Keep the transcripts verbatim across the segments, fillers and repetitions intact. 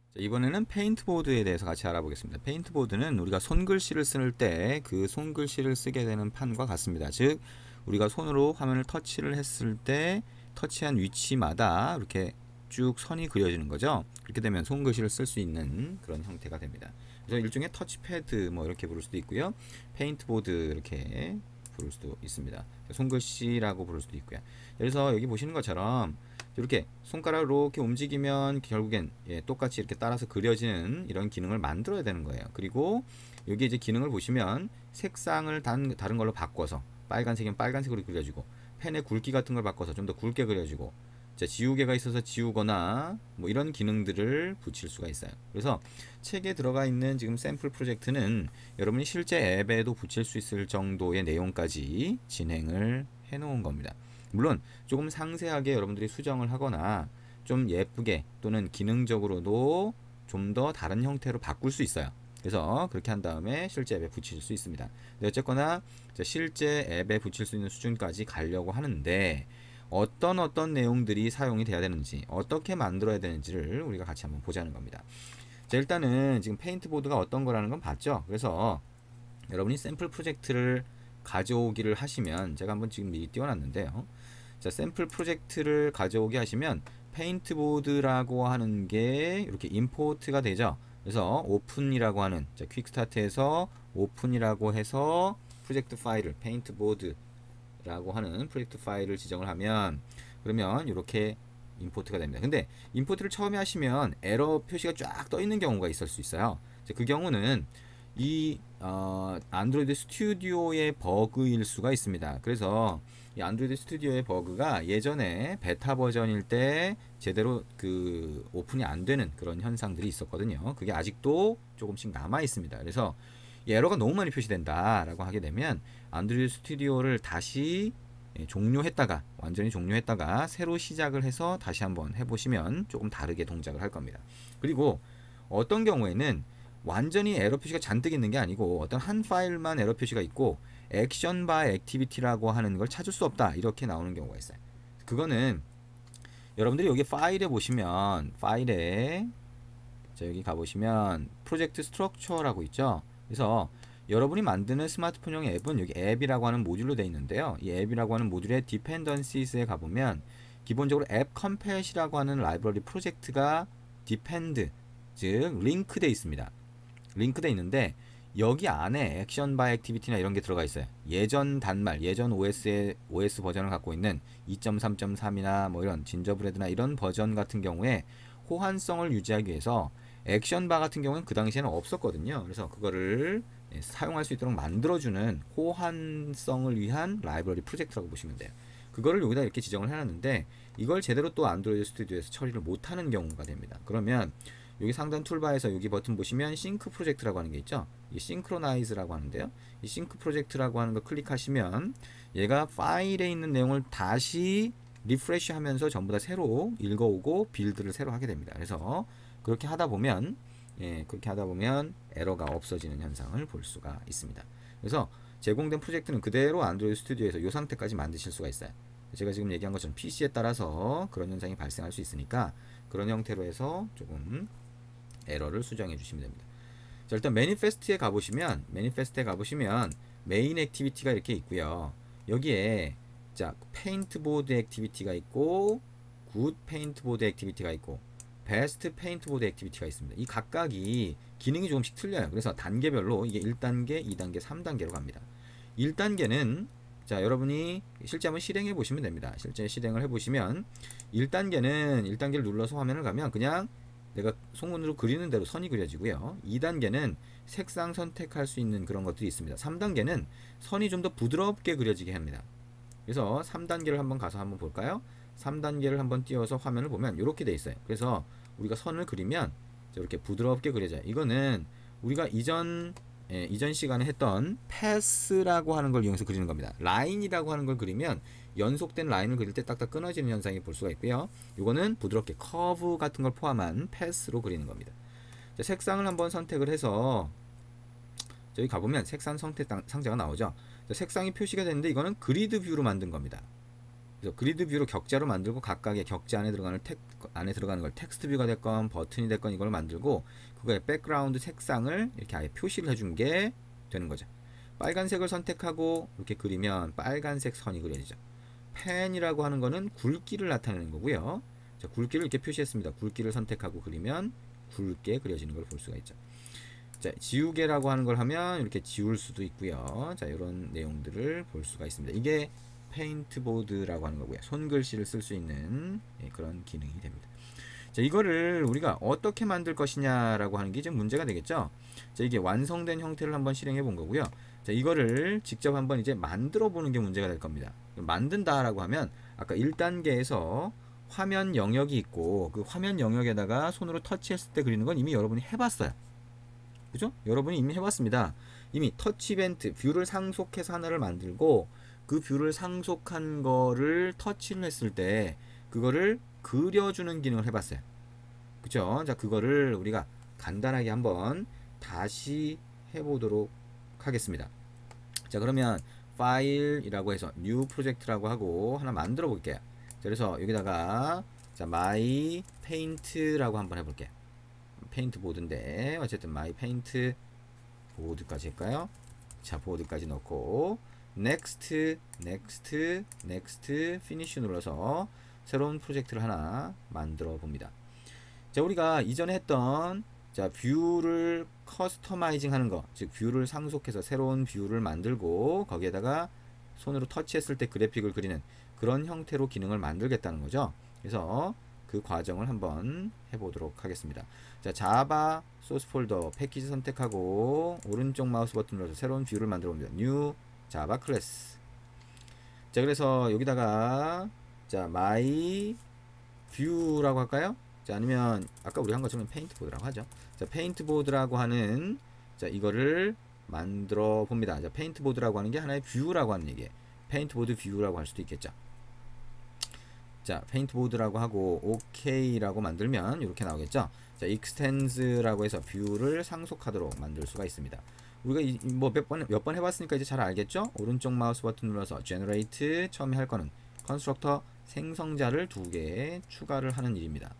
자, 이번에는 페인트보드에 대해서 같이 알아보겠습니다. 페인트보드는 우리가 손글씨를 쓸 때 그 손글씨를 쓰게 되는 판과 같습니다. 즉 우리가 손으로 화면을 터치를 했을 때 터치한 위치마다 이렇게 쭉 선이 그려지는 거죠. 그렇게 되면 손글씨를 쓸 수 있는 그런 형태가 됩니다. 그래서 일종의 터치패드 뭐 이렇게 부를 수도 있고요. 페인트보드 이렇게 부를 수도 있습니다. 손글씨라고 부를 수도 있고요. 그래서 여기 보시는 것처럼 이렇게 손가락으로 이렇게 움직이면 결국엔 예, 똑같이 이렇게 따라서 그려지는 이런 기능을 만들어야 되는 거예요. 그리고 여기 이제 기능을 보시면 색상을 단, 다른 걸로 바꿔서 빨간색이면 빨간색으로 그려지고 펜의 굵기 같은 걸 바꿔서 좀 더 굵게 그려지고 자, 지우개가 있어서 지우거나 뭐 이런 기능들을 붙일 수가 있어요. 그래서 책에 들어가 있는 지금 샘플 프로젝트는 여러분이 실제 앱에도 붙일 수 있을 정도의 내용까지 진행을 해 놓은 겁니다. 물론 조금 상세하게 여러분들이 수정을 하거나 좀 예쁘게 또는 기능적으로도 좀 더 다른 형태로 바꿀 수 있어요. 그래서 그렇게 한 다음에 실제 앱에 붙일 수 있습니다. 어쨌거나 실제 앱에 붙일 수 있는 수준까지 가려고 하는데 어떤 어떤 내용들이 사용이 돼야 되는지 어떻게 만들어야 되는지를 우리가 같이 한번 보자는 겁니다. 자, 일단은 지금 페인트보드가 어떤 거라는 건 봤죠. 그래서 여러분이 샘플 프로젝트를 가져오기를 하시면 제가 한번 지금 미리 띄워놨는데요. 자, 샘플 프로젝트를 가져오게 하시면 페인트보드라고 하는 게 이렇게 임포트가 되죠. 그래서 오픈이라고 하는 자, 퀵스타트에서 오픈이라고 해서 프로젝트 파일을 페인트보드라고 하는 프로젝트 파일을 지정을 하면 그러면 이렇게 임포트가 됩니다. 근데 임포트를 처음에 하시면 에러 표시가 쫙 떠 있는 경우가 있을 수 있어요. 그 경우는 이 어, 안드로이드 스튜디오의 버그일 수가 있습니다. 그래서 이 안드로이드 스튜디오의 버그가 예전에 베타 버전일 때 제대로 그 오픈이 안 되는 그런 현상들이 있었거든요. 그게 아직도 조금씩 남아 있습니다. 그래서 이 에러가 너무 많이 표시된다 라고 하게 되면 안드로이드 스튜디오를 다시 종료했다가 완전히 종료했다가 새로 시작을 해서 다시 한번 해보시면 조금 다르게 동작을 할 겁니다. 그리고 어떤 경우에는 완전히 에러 표시가 잔뜩 있는 게 아니고 어떤 한 파일만 에러 표시가 있고 액션 바이 액티비티라고 하는 걸 찾을 수 없다 이렇게 나오는 경우가 있어요. 그거는 여러분들이 여기 파일에 보시면 파일에 자, 여기 가보시면 프로젝트 스트럭처라고 있죠. 그래서 여러분이 만드는 스마트폰용 앱은 여기 앱이라고 하는 모듈로 되어 있는데요. 이 앱이라고 하는 모듈의 디펜던시스에 가보면 기본적으로 앱 컴팻이라고 하는 라이브러리 프로젝트가 디펜드 즉 링크 되어 있습니다. 링크되어 있는데 여기 안에 액션 바이 액티비티나 이런 게 들어가 있어요. 예전 단말, 예전 오에스의 오에스 버전을 갖고 있는 이 점 삼 점 삼이나 뭐 이런 진저브레드나 이런 버전 같은 경우에 호환성을 유지하기 위해서 액션 바 같은 경우는 그 당시에는 없었거든요. 그래서 그거를 사용할 수 있도록 만들어주는 호환성을 위한 라이브러리 프로젝트라고 보시면 돼요. 그거를 여기다 이렇게 지정을 해놨는데 이걸 제대로 또 안드로이드 스튜디오에서 처리를 못하는 경우가 됩니다. 그러면 여기 상단 툴바에서 여기 버튼 보시면 싱크 프로젝트라고 하는 게 있죠. 이 싱크로나이즈라고 하는데요. 이 싱크 프로젝트라고 하는 거 클릭하시면 얘가 파일에 있는 내용을 다시 리프레시 하면서 전부 다 새로 읽어오고 빌드를 새로 하게 됩니다. 그래서 그렇게 하다 보면 예, 그렇게 하다 보면 에러가 없어지는 현상을 볼 수가 있습니다. 그래서 제공된 프로젝트는 그대로 안드로이드 스튜디오에서 이 상태까지 만드실 수가 있어요. 제가 지금 얘기한 것처럼 피시에 따라서 그런 현상이 발생할 수 있으니까 그런 형태로 해서 조금 에러를 수정해 주시면 됩니다. 자, 일단 매니페스트에 가보시면 매니페스트에 가보시면 메인 액티비티가 이렇게 있고요. 여기에 자 페인트보드 액티비티가 있고 굿 페인트보드 액티비티가 있고 베스트 페인트보드 액티비티가 있습니다. 이 각각이 기능이 조금씩 틀려요. 그래서 단계별로 이게 일 단계, 이 단계, 삼 단계로 갑니다. 일 단계는 자 여러분이 실제 한번 실행해 보시면 됩니다. 실제 실행을 해보시면 일 단계는 일 단계를 눌러서 화면을 가면 그냥 내가 손으로 그리는 대로 선이 그려지고요. 이 단계는 색상 선택할 수 있는 그런 것들이 있습니다. 삼 단계는 선이 좀 더 부드럽게 그려지게 합니다. 그래서 삼 단계를 한번 가서 한번 볼까요? 삼 단계를 한번 띄워서 화면을 보면 이렇게 돼 있어요. 그래서 우리가 선을 그리면 이렇게 부드럽게 그려져요. 이거는 우리가 이전 예, 이전 시간에 했던 패스라고 하는 걸 이용해서 그리는 겁니다. 라인이라고 하는 걸 그리면 연속된 라인을 그릴 때 딱딱 끊어지는 현상이 볼 수가 있고요. 이거는 부드럽게 커브 같은 걸 포함한 패스로 그리는 겁니다. 자, 색상을 한번 선택을 해서 저기 가보면 색상 선택 상자가 나오죠. 자, 색상이 표시가 되는데 이거는 그리드 뷰로 만든 겁니다. 그래서 그리드 뷰로 격자로 만들고 각각의 격자 안에 들어가는 텍 안에 들어가는 걸 텍스트 뷰가 됐건 버튼이 됐건 이걸 만들고 그거의 백그라운드 색상을 이렇게 아예 표시를 해준 게 되는 거죠. 빨간색을 선택하고 이렇게 그리면 빨간색 선이 그려지죠. 펜이라고 하는 거는 굵기를 나타내는 거고요. 자, 굵기를 이렇게 표시했습니다. 굵기를 선택하고 그리면 굵게 그려지는 걸 볼 수가 있죠. 자, 지우개라고 하는 걸 하면 이렇게 지울 수도 있고요. 자, 이런 내용들을 볼 수가 있습니다. 이게 페인트보드라고 하는 거고요. 손글씨를 쓸 수 있는 예, 그런 기능이 됩니다. 자, 이거를 우리가 어떻게 만들 것이냐라고 하는 게 좀 문제가 되겠죠. 자, 이게 완성된 형태를 한번 실행해 본 거고요. 자, 이거를 직접 한번 이제 만들어 보는 게 문제가 될 겁니다. 만든다라고 하면 아까 일 단계에서 화면 영역이 있고 그 화면 영역에다가 손으로 터치했을 때 그리는 건 이미 여러분이 해봤어요. 그죠? 여러분이 이미 해봤습니다. 이미 터치 이벤트 뷰를 상속해서 하나를 만들고 그 뷰를 상속한 거를 터치를 했을 때 그거를 그려주는 기능을 해봤어요. 그죠? 자, 그거를 우리가 간단하게 한번 다시 해보도록 하겠습니다. 자, 그러면 파일이라고 해서 뉴 프로젝트라고 하고 하나 만들어 볼게요. 자, 그래서 여기다가 자, 마이 페인트라고 한번 해볼게요. 페인트 보드인데 어쨌든 마이 페인트 보드까지 할까요? 자, 보드까지 넣고 넥스트 넥스트 넥스트 피니쉬 눌러서 새로운 프로젝트를 하나 만들어 봅니다. 자, 우리가 이전에 했던 자, 뷰를 커스터마이징 하는 거, 즉 뷰를 상속해서 새로운 뷰를 만들고 거기에다가 손으로 터치했을 때 그래픽을 그리는 그런 형태로 기능을 만들겠다는 거죠. 그래서 그 과정을 한번 해보도록 하겠습니다. 자, 자바 소스 폴더 패키지 선택하고 오른쪽 마우스 버튼 눌러서 새로운 뷰를 만들어 봅니다. 뉴 자바 클래스. 자, 그래서 여기다가 자, 마이 뷰라고 할까요? 자, 아니면 아까 우리 한 것처럼 페인트 보드라고 하죠. 자, 페인트 보드라고 하는 자, 이거를 만들어 봅니다. 자, 페인트 보드라고 하는 게 하나의 뷰라고 하는 얘기예요. 페인트 보드 뷰라고 할 수도 있겠죠. 자, 페인트 보드라고 하고 오케이라고 만들면 이렇게 나오겠죠. 자, extends라고 해서 뷰를 상속하도록 만들 수가 있습니다. 우리가 뭐 몇 번 몇 번 해봤으니까 이제 잘 알겠죠? 오른쪽 마우스 버튼 눌러서 generate 처음에 할 거는 컨스트럭터 생성자를 두 개 추가를 하는 일입니다.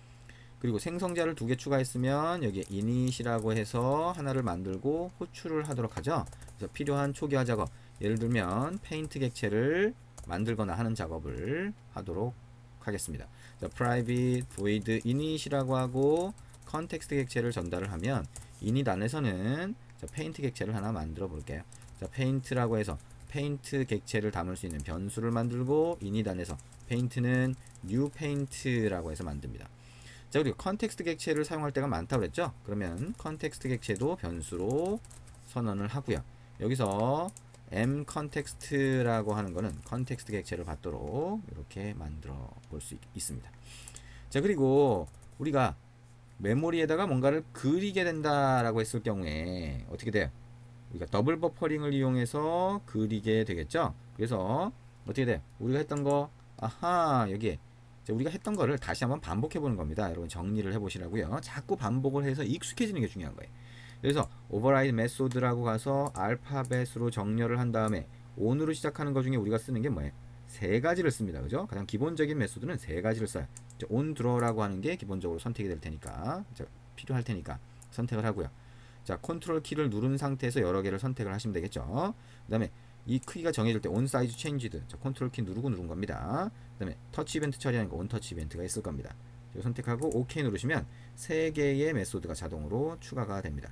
그리고 생성자를 두 개 추가했으면 여기에 init이라고 해서 하나를 만들고 호출을 하도록 하죠. 그래서 필요한 초기화 작업, 예를 들면 페인트 객체를 만들거나 하는 작업을 하도록 하겠습니다. 자, private void init이라고 하고 컨텍스트 객체를 전달을 하면 init 안에서는 자, 페인트 객체를 하나 만들어 볼게요. 자, 페인트라고 해서 페인트 객체를 담을 수 있는 변수를 만들고 init 안에서 페인트는 new paint라고 해서 만듭니다. 자, 그리고 컨텍스트 객체를 사용할 때가 많다고 그랬죠? 그러면 컨텍스트 객체도 변수로 선언을 하고요. 여기서 m 컨텍스트라고 하는 거는 컨텍스트 객체를 받도록 이렇게 만들어 볼 수 있습니다. 자, 그리고 우리가 메모리에다가 뭔가를 그리게 된다라고 했을 경우에 어떻게 돼요? 우리가 더블 버퍼링을 이용해서 그리게 되겠죠? 그래서 어떻게 돼요? 우리가 했던 거, 아하, 여기에 우리가 했던 거를 다시 한번 반복해 보는 겁니다. 여러분 정리를 해 보시라고요. 자꾸 반복을 해서 익숙해지는 게 중요한 거예요. 그래서 override method라고 가서 알파벳으로 정렬을 한 다음에 on으로 시작하는 것 중에 우리가 쓰는 게 뭐예요? 세 가지를 씁니다. 그죠? 가장 기본적인 메소드는 세 가지를 써요. on draw라고 하는 게 기본적으로 선택이 될 테니까, 필요할 테니까 선택을 하고요. 자, 컨트롤 키를 누른 상태에서 여러 개를 선택을 하시면 되겠죠. 그 다음에 이 크기가 정해질 때 on size changed, 자, 컨트롤 키 누르고 누른 겁니다. 그 다음에 터치 이벤트 처리하니까 on 터치 이벤트가 있을 겁니다. 선택하고 OK 누르시면 세 개의 메소드가 자동으로 추가가 됩니다.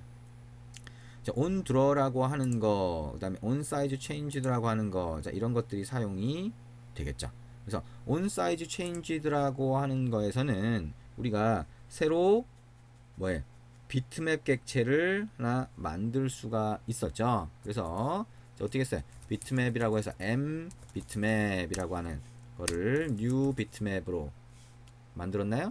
자, on draw라고 하는 거, 그 다음에 on size changed라고 하는 거, 자, 이런 것들이 사용이 되겠죠. 그래서 on size changed라고 하는 거에서는 우리가 새로 뭐예요? 비트맵 객체를 하나 만들 수가 있었죠. 그래서 어떻게 했어요? 비트맵이라고 해서 m 비트맵이라고 하는 거를 new 비트맵으로 만들었나요?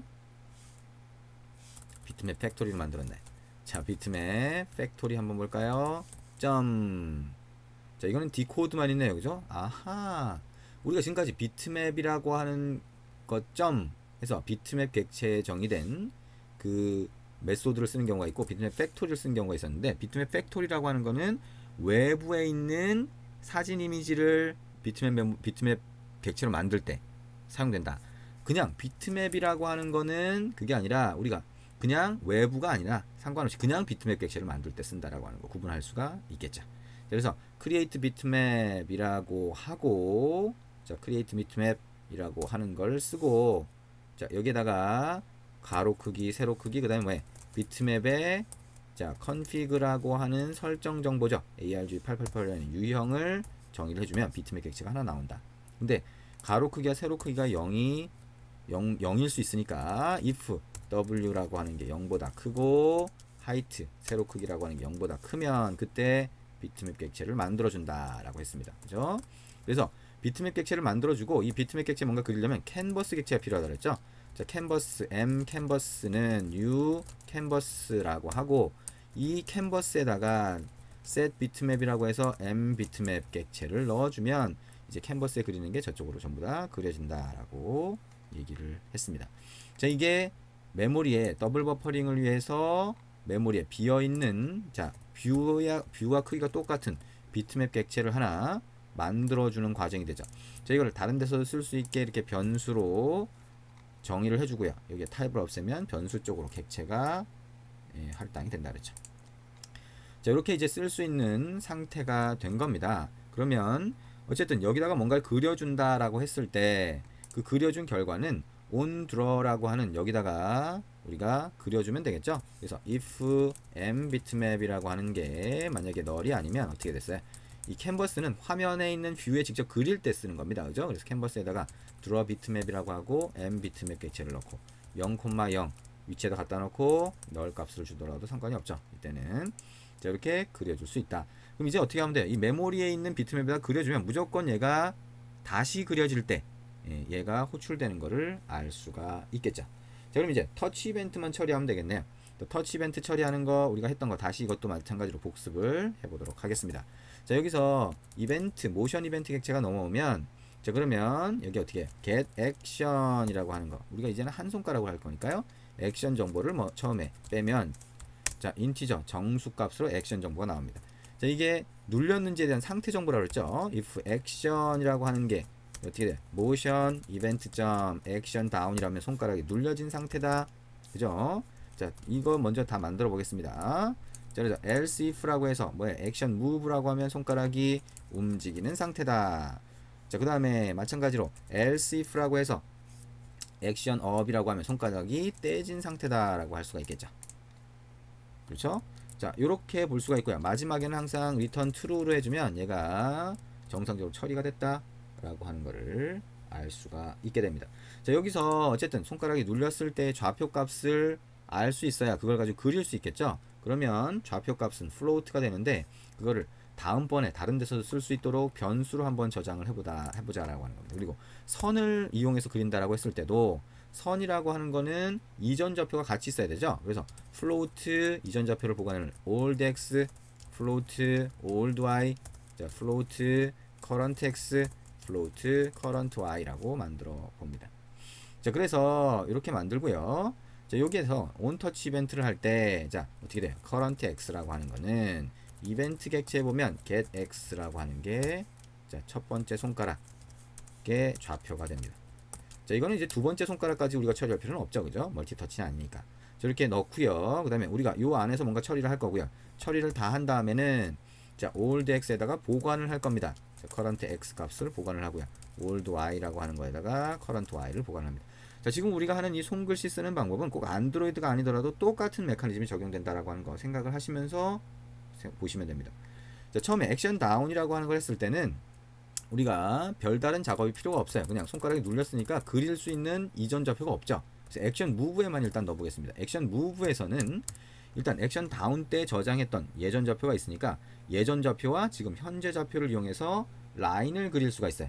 비트맵 팩토리를 만들었나요? 자, 비트맵 팩토리 한번 볼까요? 점. 자, 이거는 디코드만 있네요. 그죠? 아하. 우리가 지금까지 비트맵이라고 하는 것점 해서 비트맵 객체에 정의된 그 메소드를 쓰는 경우가 있고 비트맵 팩토리를 쓰는 경우가 있었는데, 비트맵 팩토리라고 하는 거는 외부에 있는 사진 이미지를 비트맵, 비트맵 객체로 만들 때 사용된다. 그냥 비트맵이라고 하는 거는 그게 아니라 우리가 그냥 외부가 아니라 상관없이 그냥 비트맵 객체를 만들 때 쓴다라고 하는 거 구분할 수가 있겠죠. 그래서 create bitmap이라고 하고, 자 create bitmap이라고 하는 걸 쓰고, 자 여기에다가 가로 크기, 세로 크기, 그 다음에 뭐해 비트맵에 자 config라고 하는 설정 정보죠. 에이알지 팔팔팔이라는 유형을 정의를 해주면 비트맵 객체가 하나 나온다. 근데 가로 크기와 세로 크기가 영이 영, 영일 수 있으니까 if w라고 하는 게 영보다 크고 height 세로 크기라고 하는 게 영보다 크면 그때 비트맵 객체를 만들어준다 라고 했습니다. 그죠? 그래서 비트맵 객체를 만들어주고, 이 비트맵 객체 뭔가 그리려면 캔버스 객체가 필요하다 그랬죠? 자, 캔버스, m 캔버스는 new 캔버스라고 하고, 이 캔버스에다가 set 비트맵이라고 해서 m 비트맵 객체를 넣어주면 이제 캔버스에 그리는 게 저쪽으로 전부 다 그려진다라고 얘기를 했습니다. 자, 이게 메모리에 더블 버퍼링을 위해서 메모리에 비어있는 자 뷰야, 뷰와 크기가 똑같은 비트맵 객체를 하나 만들어주는 과정이 되죠. 자, 이걸 다른 데서 쓸 수 있게 이렇게 변수로 정의를 해주고요. 여기에 타입을 없애면 변수 쪽으로 객체가 예, 할당이 된다 그랬죠. 자, 이렇게 이제 쓸 수 있는 상태가 된 겁니다. 그러면 어쨌든 여기다가 뭔가를 그려준다라고 했을 때 그 그려준 결과는 onDraw라고 하는 여기다가 우리가 그려주면 되겠죠. 그래서 if m bitmap이라고 하는 게 만약에 널이 아니면 어떻게 됐어요? 이 캔버스는 화면에 있는 뷰에 직접 그릴 때 쓰는 겁니다. 그죠? 그래서 캔버스에다가 draw bitmap이라고 하고 m bitmap 객체를 넣고 영, 영 위치에다 갖다 놓고 널 값을 주더라도 상관이 없죠. 이때는 자, 이렇게 그려줄 수 있다. 그럼 이제 어떻게 하면 돼요? 이 메모리에 있는 비트맵에다 그려주면 무조건 얘가 다시 그려질 때 얘가 호출되는 거를 알 수가 있겠죠. 자, 그럼 이제 터치 이벤트만 처리하면 되겠네요. 또 터치 이벤트 처리하는 거 우리가 했던 거 다시 이것도 마찬가지로 복습을 해보도록 하겠습니다. 자, 여기서 이벤트, 모션 이벤트 객체가 넘어오면, 자 그러면 여기 어떻게 get action이라고 하는 거 우리가 이제는 한 손가락으로 할 거니까요. 액션 정보를 뭐 처음에 빼면 자 인티저 정수 값으로 액션 정보가 나옵니다. 자, 이게 눌렸는지에 대한 상태 정보라고 했죠. if action이라고 하는 게 어떻게 돼? motion event 점 action down이라면 손가락이 눌려진 상태다. 그죠? 자, 이거 먼저 다 만들어 보겠습니다. 자, 그래서 else if라고 해서 뭐야? action move라고 하면 손가락이 움직이는 상태다. 자, 그 다음에 마찬가지로 else if라고 해서 action up이라고 하면 손가락이 떼진 상태다라고 할 수가 있겠죠. 그렇죠? 자, 요렇게 볼 수가 있고요. 마지막에는 항상 return true로 해주면 얘가 정상적으로 처리가 됐다 라고 하는 거를 알 수가 있게 됩니다. 자, 여기서 어쨌든 손가락이 눌렸을 때 좌표 값을 알 수 있어야 그걸 가지고 그릴 수 있겠죠. 그러면 좌표 값은 float가 되는데 그거를 다음번에 다른 데서도 쓸 수 있도록 변수로 한번 저장을 해보다, 해보자라고 하는 겁니다. 그리고 선을 이용해서 그린다라고 했을 때도 선이라고 하는 거는 이전 좌표가 같이 있어야 되죠. 그래서 float 이전 좌표를 보관하는 old x, float old y, 자, float current x, float current y라고 만들어 봅니다. 자, 그래서 이렇게 만들고요. 자, 여기에서 onTouch 이벤트를 할 때 자 어떻게 돼요? current x라고 하는 거는 이벤트 객체에 보면 get x라고 하는 게 자, 첫 번째 손가락의 좌표가 됩니다. 자, 이거는 이제 두 번째 손가락까지 우리가 처리할 필요는 없죠. 그죠? 멀티터치는 아니니까. 저렇게 넣고요. 그 다음에 우리가 요 안에서 뭔가 처리를 할 거고요. 처리를 다 한 다음에는 자, old x에다가 보관을 할 겁니다. 자, current x 값을 보관을 하고요. old y라고 하는 거에다가 current y를 보관합니다. 자, 지금 우리가 하는 이 손글씨 쓰는 방법은 꼭 안드로이드가 아니더라도 똑같은 메커니즘이 적용된다라고 하는 거 생각을 하시면서 보시면 됩니다. 자, 처음에 액션 다운이라고 하는 걸 했을 때는 우리가 별다른 작업이 필요가 없어요. 그냥 손가락이 눌렸으니까 그릴 수 있는 이전 좌표가 없죠. 그래서 액션 무브에만 일단 넣어보겠습니다. 액션 무브에서는 일단 액션 다운 때 저장했던 예전 좌표가 있으니까 예전 좌표와 지금 현재 좌표를 이용해서 라인을 그릴 수가 있어요.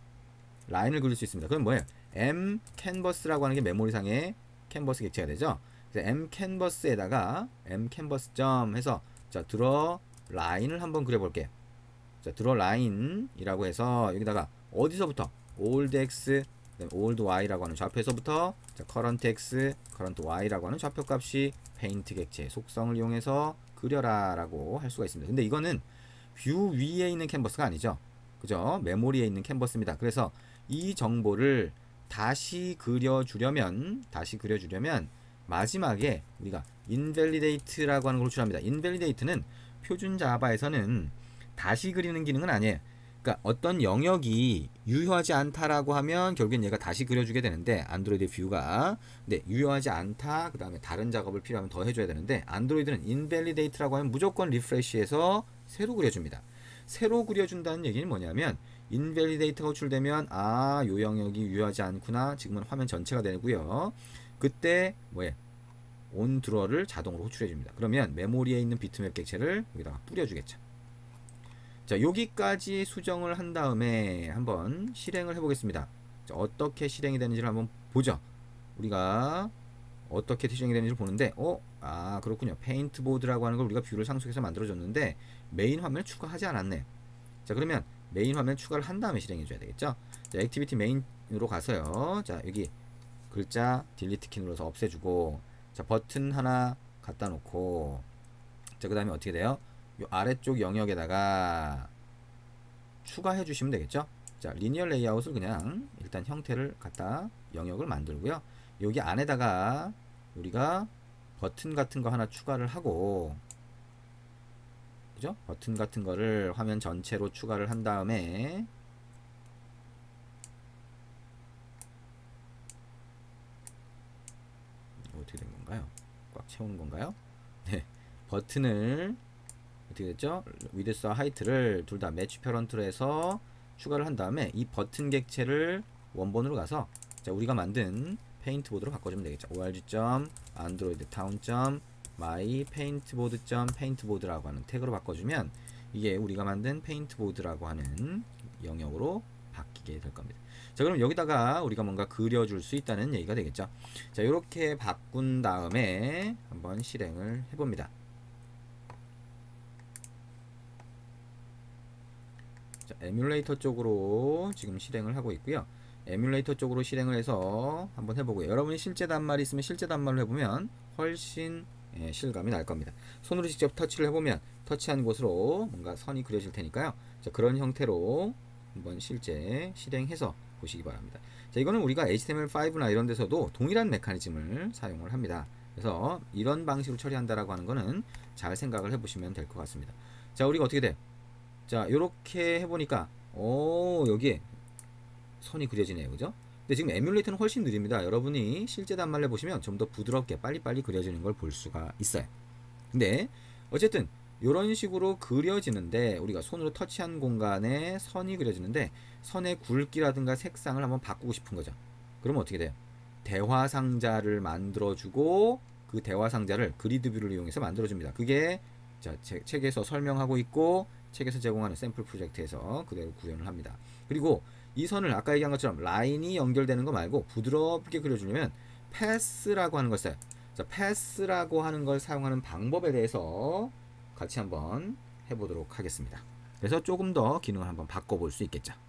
라인을 그릴 수 있습니다. 그럼 뭐예요? m 캔버스라고 하는 게 메모리상의 캔버스 객체가 되죠. 그래서 m 캔버스에다가 m 캔버스 점 해서 자 들어 라인을 한번 그려볼게요. 자 들어 라인이라고 해서 여기다가 어디서부터 old x, old y라고 하는 좌표에서부터 자 current x, current y라고 하는 좌표 값이 페인트 객체의 속성을 이용해서 그려라라고 할 수가 있습니다. 근데 이거는 뷰 위에 있는 캔버스가 아니죠. 그죠? 메모리에 있는 캔버스입니다. 그래서 이 정보를 다시 그려주려면 다시 그려주려면 마지막에 우리가 invalidate라고 하는 걸 호출합니다. invalidate는 표준 자바에서는 다시 그리는 기능은 아니에요. 그러니까 어떤 영역이 유효하지 않다라고 하면 결국엔 얘가 다시 그려주게 되는데, 안드로이드 뷰가. 근데 유효하지 않다, 그 다음에 다른 작업을 필요하면 더 해줘야 되는데, 안드로이드는 invalidate라고 하면 무조건 리프레시해서 새로 그려줍니다. 새로 그려준다는 얘기는 뭐냐면, invalidate가 호출되면 아, 요 영역이 유효하지 않구나, 지금은 화면 전체가 되고요. 그때 뭐에 on draw를 자동으로 호출해 줍니다. 그러면 메모리에 있는 비트맵 객체를 여기다가 뿌려주겠죠. 자, 여기까지 수정을 한 다음에 한번 실행을 해보겠습니다. 자, 어떻게 실행이 되는지를 한번 보죠. 우리가 어떻게 실행이 되는지를 보는데, 어, 아, 그렇군요. 페인트보드라고 하는 걸 우리가 뷰를 상속해서 만들어줬는데 메인 화면을 추가하지 않았네. 자, 그러면 메인 화면 추가를 한 다음에 실행해줘야 되겠죠. 자, 액티비티 메인으로 가서요. 자, 여기 글자 딜리트 키 눌러서 없애주고, 자, 버튼 하나 갖다 놓고, 자, 그 다음에 어떻게 돼요? 요 아래쪽 영역에다가 추가해 주시면 되겠죠. 자, 리니어 레이아웃을 그냥 일단 형태를 갖다 영역을 만들고요. 여기 안에다가 우리가 버튼 같은 거 하나 추가를 하고, 그죠? 버튼 같은 거를 화면 전체로 추가를 한 다음에, 어떻게 된 건가요? 꽉 채우는 건가요? 네, 버튼을 어떻게 됐죠? 위드스와 하이트를 둘 다 매치 페런트로 해서 추가를 한 다음에 이 버튼 객체를 원본으로 가서, 자, 우리가 만든 페인트보드로 바꿔주면 되겠죠. org.android.town.mypaintboard.paintboard라고 하는 태그로 바꿔주면 이게 우리가 만든 페인트보드라고 하는 영역으로 바뀌게 될 겁니다. 자, 그럼 여기다가 우리가 뭔가 그려줄 수 있다는 얘기가 되겠죠. 자, 이렇게 바꾼 다음에 한번 실행을 해봅니다. 자, 에뮬레이터 쪽으로 지금 실행을 하고 있고요. 에뮬레이터 쪽으로 실행을 해서 한번 해보고요. 여러분이 실제 단말이 있으면 실제 단말로 해보면 훨씬 예, 실감이 날 겁니다. 손으로 직접 터치를 해보면 터치한 곳으로 뭔가 선이 그려질 테니까요. 자, 그런 형태로 한번 실제 실행해서 보시기 바랍니다. 자, 이거는 우리가 에이치티엠엘 파이브나 이런 데서도 동일한 메커니즘을 사용을 합니다. 그래서 이런 방식으로 처리한다라고 하는 거는 잘 생각을 해보시면 될 것 같습니다. 자, 우리가 어떻게 돼요? 자, 요렇게 해보니까 오, 여기에 선이 그려지네요. 그죠? 근데 지금 에뮬레이터는 훨씬 느립니다. 여러분이 실제 단말을 해보시면 좀 더 부드럽게 빨리빨리 그려지는 걸 볼 수가 있어요. 근데 어쨌든 이런 식으로 그려지는데, 우리가 손으로 터치한 공간에 선이 그려지는데 선의 굵기라든가 색상을 한번 바꾸고 싶은 거죠. 그러면 어떻게 돼요? 대화 상자를 만들어주고 그 대화 상자를 그리드 뷰를 이용해서 만들어줍니다. 그게 자, 책에서 설명하고 있고 책에서 제공하는 샘플 프로젝트에서 그대로 구현을 합니다. 그리고 이 선을 아까 얘기한 것처럼 라인이 연결되는 거 말고 부드럽게 그려주려면 패스라고 하는 걸 써요. 자, 패스라고 하는 걸 사용하는 방법에 대해서 같이 한번 해보도록 하겠습니다. 그래서 조금 더 기능을 한번 바꿔볼 수 있겠죠.